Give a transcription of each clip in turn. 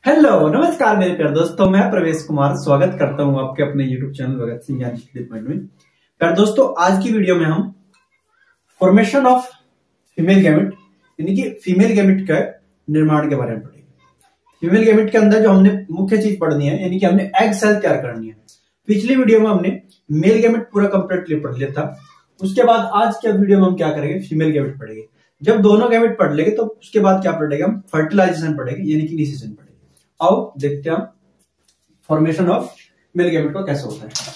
Hello नमस्कार मेरे प्यारे दोस्तों, मैं प्रवेश कुमार स्वागत करता हूं आपके अपने यूट्यूब चैनल भगत सिंह ज्ञान स्टडी पॉइंट में। प्यारे दोस्तों, आज की वीडियो में हम फॉर्मेशन ऑफ फीमेल गैमेट यानी कि फीमेल गैमेट का निर्माण के बारे में पढ़ेंगे। फीमेल गैमेट के अंदर जो हमने मुख्य चीज पढ़नी है यानी कि हमने एग सेल तैयार करनी है। पिछली वीडियो में हमने मेल गैमेट पूरा कंप्लीटली पढ़ लिया था। उसके बाद आज के वीडियो में हम क्या करेंगे, फीमेल गैमेट पढ़ेंगे। जब दोनों गैमेट पढ़ लेंगे तो उसके बाद क्या पढ़ेंगे, हम फर्टिलाइजेशन पढ़ेंगे यानी कि निषेचन पढ़ेंगे। आओ देखते हैं हम फॉर्मेशन ऑफ मेल गैमेट को कैसे होता है।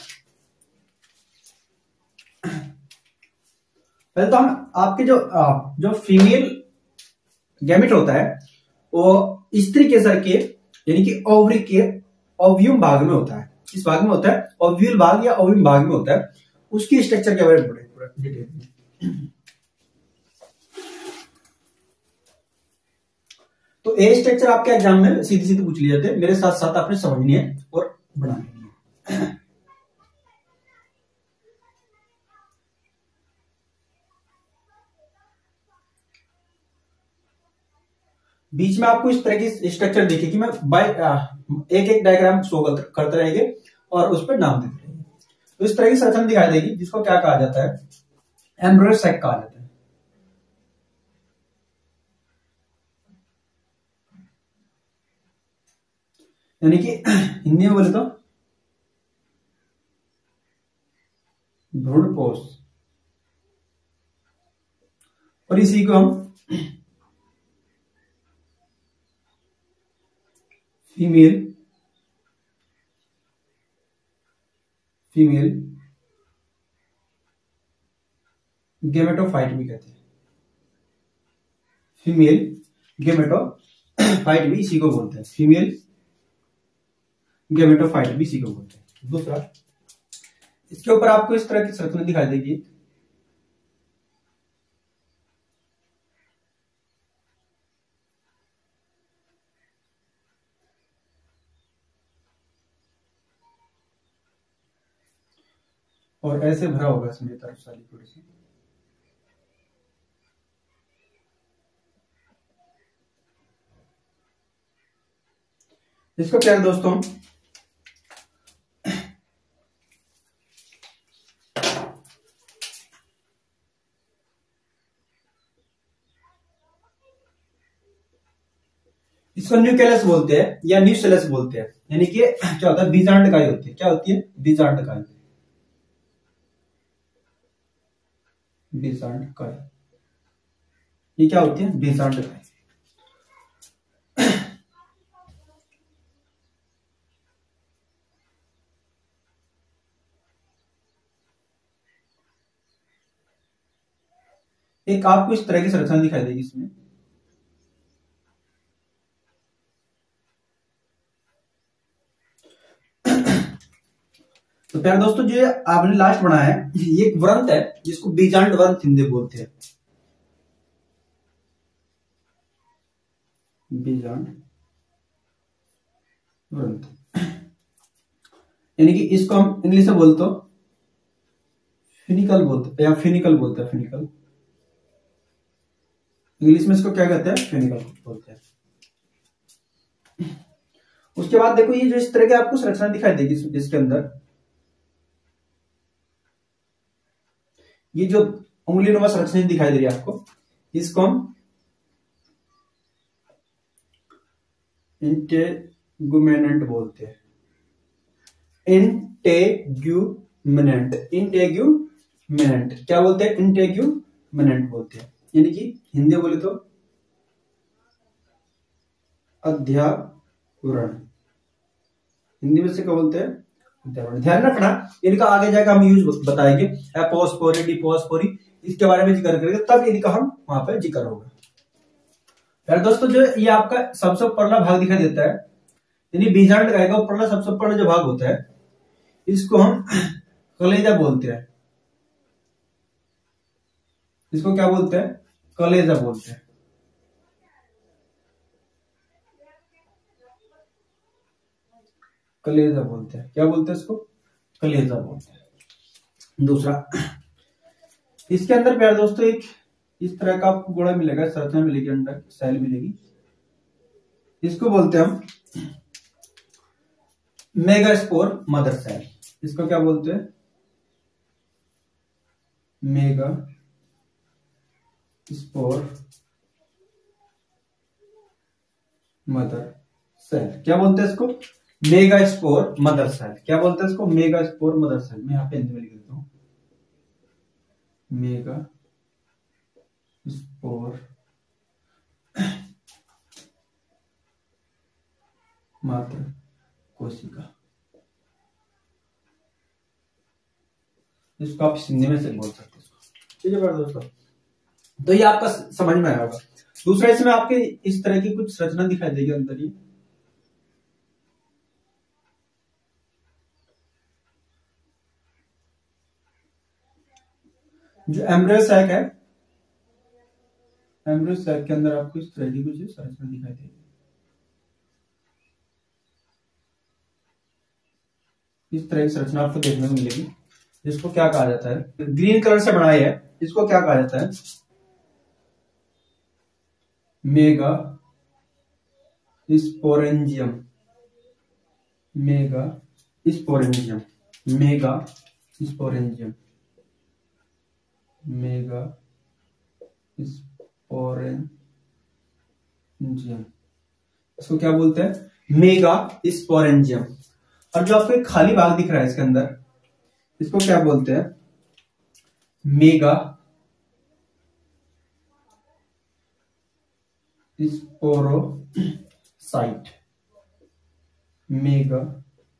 पहले तो हम आपके जो फीमेल गैमेट होता है वो स्त्री केसर के यानी कि ओवरी के ओव्यूम भाग में होता है। किस भाग में होता है? ओव्यूल भाग या ओव्यूम भाग में होता है। उसकी स्ट्रक्चर के बारे में पढ़ेंगे पूरा डिटेल में। तो ए स्ट्रक्चर आपके एग्जाम में सीधी सीधी पूछ लिए जाते हैं, मेरे साथ साथ आपने समझनी है और बनानी है। बीच में आपको इस तरह की स्ट्रक्चर दिखेगी, मैं बाय एक एक डायग्राम शो करते रहेंगे और उस पर नाम देते रहेंगे। तो इस तरह की संरचना दिखाई देगी जिसको क्या कहा जाता है, एम्ब्रियो सैक कहा जाता है। यानी कि हिंदी में बोले तो भ्रूणपोष, और इसी को हम फीमेल गेमेटोफाइट भी कहते हैं। फीमेल गेमेटोफाइट भी इसी को बोलते हैं, फीमेल गेमेटोफाइट भी इसी को बोलते हैं। दूसरा, इसके ऊपर आपको इस तरह की संरचना दिखाई देगी। और ऐसे भरा होगा इसमें तरफ सारी थोड़ी सी। इसको क्या है दोस्तों, इसको न्यूक्लियस बोलते हैं या न्यूसेलस बोलते हैं। यानी कि क्या होता है, बीजांडकाई होती है। क्या होती है? बीजांडकाई। बीजांडकाई ये क्या होती है? बीजांडकाई। एक आपको इस तरह की संरचना दिखाई देगी इसमें। तो प्यारे दोस्तों, जो आपने लास्ट बनाया है ये एक व्रंत है जिसको बीजांड व्रंत हिंदी बोलते हैं। बीजांड व्रंत यानी कि इसको हम इंग्लिश में बोलते हो फिनिकल बोलते हैं या फिनिकल बोलते हैं। फिनिकल इंग्लिश में इसको क्या कहते हैं? फिनिकल बोलते हैं। उसके बाद देखो, ये जो इस तरह की आपको संरचना दिखाई देगी जिसके अंदर ये जो उंगली नुमा संरचना दिखाई दे रही है आपको, इसको हम इंटेगुमेनेंट बोलते हैं। इंटेग्यूमेनेंट क्या बोलते हैं? इंटेग्यूमेनेंट बोलते हैं। यानी कि हिंदी बोले तो अध्यावरण। हिंदी में से क्या बोलते हैं? ध्यान रखना, इनका आगे जाकर हम यूज बताएंगे। एपोस्पोरी, डिपोस्पोरी, इसके बारे में जिक्र करेंगे, तब इनका हम वहां पर जिक्र होगा। यार दोस्तों, जो ये आपका सबसे ऊपरला भाग दिखाई देता है यानी बीजांडकाई का ऊपरला सबसे ऊपरला जो भाग होता है, इसको हम कलेजा बोलते हैं। इसको क्या बोलते हैं? कलेजा बोलते हैं। कलेजा बोलते हैं। क्या बोलते हैं इसको? कलेजा बोलते हैं। दूसरा, इसके अंदर प्यारे दोस्तों एक इस तरह का आपको गोला मिलेगा, संरचना मिलेगी, अंडर सेल मिलेगी। इसको बोलते हैं हम मेगास्पोर मदर सेल। इसको क्या बोलते हैं? Megaspore mother cell. क्या बोलते हैं इसको? Megaspore mother cell. क्या बोलते हैं इसको? Megaspore mother cell. मैं यहां पे हिंदी में लिख देता हूं, मेगा स्पोर मात्र कोशिका। इसको आप हिंदी में से बोल सकते हैं। ठीक है दोस्तों, तो ये आपका समझ में आया होगा। दूसरा, इसमें आपके इस तरह की कुछ रचना दिखाई देगी अंदर ही। जो एम्ब्रियो सैक है, एम्ब्रियो सैक के अंदर आपको इस तरह की कुछ रचना दिखाई देगी। इस तरह की संरचना आपको देखने को मिलेगी, जिसको क्या कहा जाता है? ग्रीन कलर से बनाई है, इसको क्या कहा जाता है? Mega sporangium. Mega sporangium. Mega sporangium. Mega sporangium. इसको क्या बोलते हैं? Mega sporangium. और जो आपको एक खाली भाग दिख रहा है इसके अंदर, इसको क्या बोलते हैं? Mega sporocyte. Mega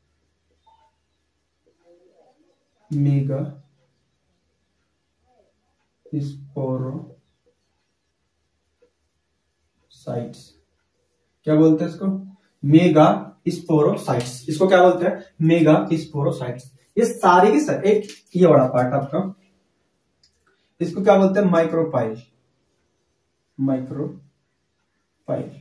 sporocytes. क्या बोलते हैं इसको? Mega sporocytes. इसको क्या बोलते हैं? Mega sporocytes. ये सारे के सारे, एक ये बड़ा पार्ट आपका, इसको क्या बोलते हैं? माइक्रोपाइल। माइक्रोपाइल।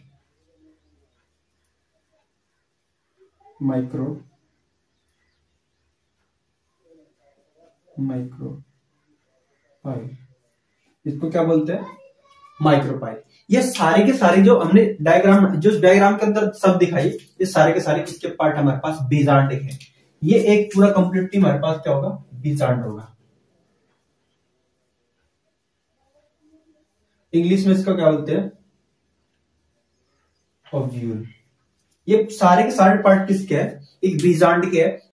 माइक्रोपाइल। इसको क्या बोलते हैं? माइक्रोपाइल। ये सारे के सारे जो हमने डायग्राम, जो डायग्राम के अंदर सब दिखाई, ये सारे के सारे इसके पार्ट हमारे पास बीजांड है। ये एक पूरा कंप्लीटली हमारे पास क्या होगा? बीजांड होगा। इंग्लिश में इसका क्या बोलते हैं? ओव्यूल। ये सारे के सारे पार्ट किसके हैं? एक बीजांड के है,